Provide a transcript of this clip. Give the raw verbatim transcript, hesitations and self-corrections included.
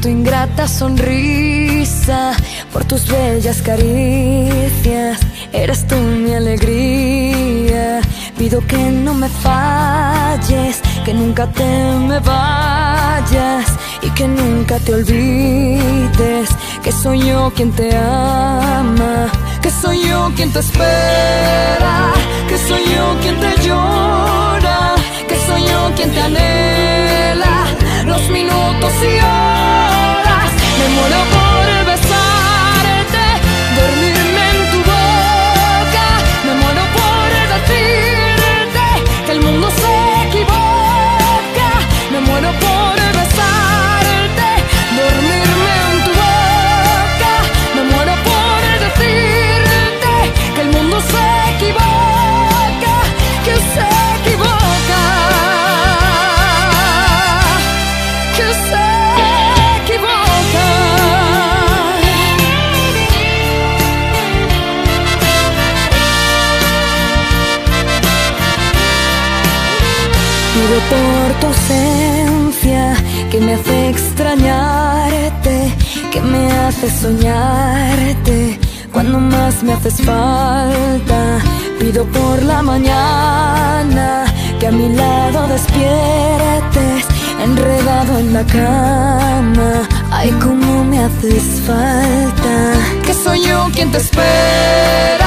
tu ingrata sonrisa, por tus bellas caricias. Eres tú mi alegría. Pido que no me falles, que nunca te me vayas y que nunca te olvides que soy yo quien te ama, que soy yo quien te espera, que soy yo quien te llora, que soy yo quien te anhela los minutos y horas. Me muero por besarte, dormirme en tu boca. Me muero por decirte que el mundo se equivoca. Me muero por besarte, dormirme en tu boca. Me muero por decirte que el mundo se equivoca, que se equivoca, que se equivoca. Pido por tu ausencia, que me hace extrañarte, que me hace soñarte cuando más me haces falta. Pido por la mañana, que a mi lado despiertes, enredado en la cama. Ay, cómo me haces falta. Que soy yo quien te espera,